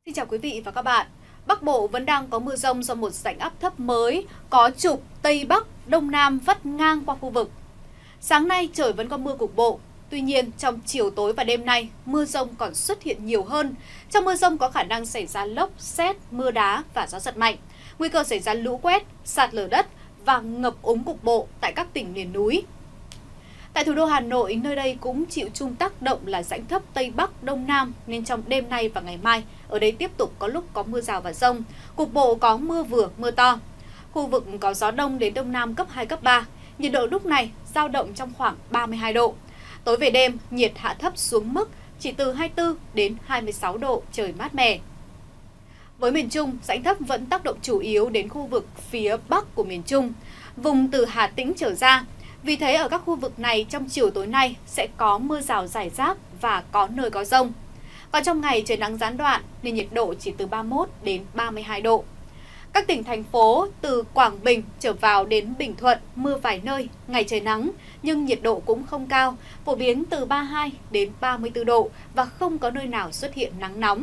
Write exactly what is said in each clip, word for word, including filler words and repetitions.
Xin chào quý vị và các bạn. Bắc Bộ vẫn đang có mưa rông do một rãnh áp thấp mới có trục Tây Bắc, Đông Nam vắt ngang qua khu vực. Sáng nay trời vẫn có mưa cục bộ. Tuy nhiên, trong chiều tối và đêm nay, mưa rông còn xuất hiện nhiều hơn. Trong mưa rông có khả năng xảy ra lốc, sét, mưa đá và gió giật mạnh. Nguy cơ xảy ra lũ quét, sạt lở đất và ngập úng cục bộ tại các tỉnh miền núi. Tại thủ đô Hà Nội, nơi đây cũng chịu chung tác động là rãnh thấp Tây Bắc, Đông Nam, nên trong đêm nay và ngày mai, ở đây tiếp tục có lúc có mưa rào và dông, cục bộ có mưa vừa, mưa to. Khu vực có gió đông đến Đông Nam cấp hai, cấp ba, nhiệt độ lúc này dao động trong khoảng ba mươi hai độ. Tối về đêm, nhiệt hạ thấp xuống mức chỉ từ hai mươi tư đến hai mươi sáu độ, trời mát mẻ. Với miền Trung, rãnh thấp vẫn tác động chủ yếu đến khu vực phía Bắc của miền Trung, vùng từ Hà Tĩnh trở ra. Vì thế ở các khu vực này trong chiều tối nay sẽ có mưa rào rải rác và có nơi có dông. Còn trong ngày trời nắng gián đoạn nên nhiệt độ chỉ từ ba mươi mốt đến ba mươi hai độ. Các tỉnh thành phố từ Quảng Bình trở vào đến Bình Thuận mưa vài nơi, ngày trời nắng nhưng nhiệt độ cũng không cao, phổ biến từ ba mươi hai đến ba mươi tư độ và không có nơi nào xuất hiện nắng nóng.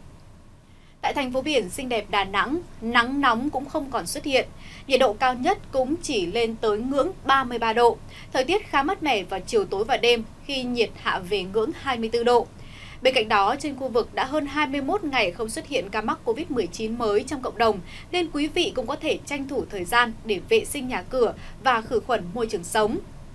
Tại thành phố biển xinh đẹp Đà Nẵng, nắng nóng cũng không còn xuất hiện, nhiệt độ cao nhất cũng chỉ lên tới ngưỡng ba mươi ba độ. Thời tiết khá mát mẻ vào chiều tối và đêm khi nhiệt hạ về ngưỡng hai mươi tư độ. Bên cạnh đó, trên khu vực đã hơn hai mươi mốt ngày không xuất hiện ca mắc Covid mười chín mới trong cộng đồng, nên quý vị cũng có thể tranh thủ thời gian để vệ sinh nhà cửa và khử khuẩn môi trường sống.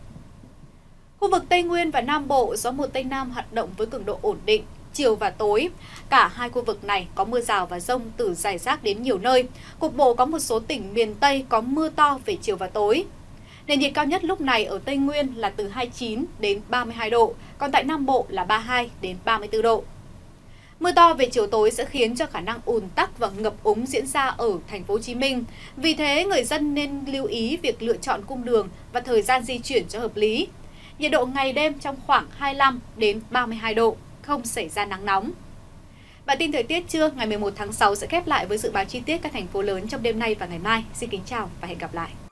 Khu vực Tây Nguyên và Nam Bộ, gió mùa Tây Nam hoạt động với cường độ ổn định. Chiều và tối, cả hai khu vực này có mưa rào và dông từ rải rác đến nhiều nơi. Cục bộ có một số tỉnh miền Tây có mưa to về chiều và tối. Nền nhiệt cao nhất lúc này ở Tây Nguyên là từ hai mươi chín đến ba mươi hai độ, còn tại Nam Bộ là ba mươi hai đến ba mươi tư độ. Mưa to về chiều tối sẽ khiến cho khả năng ùn tắc và ngập úng diễn ra ở thành phố Hồ Chí Minh. Vì thế, người dân nên lưu ý việc lựa chọn cung đường và thời gian di chuyển cho hợp lý. Nhiệt độ ngày đêm trong khoảng hai mươi lăm đến ba mươi hai độ, không xảy ra nắng nóng. Bản tin thời tiết trưa ngày mười một tháng sáu sẽ khép lại với dự báo chi tiết các thành phố lớn trong đêm nay và ngày mai. Xin kính chào và hẹn gặp lại.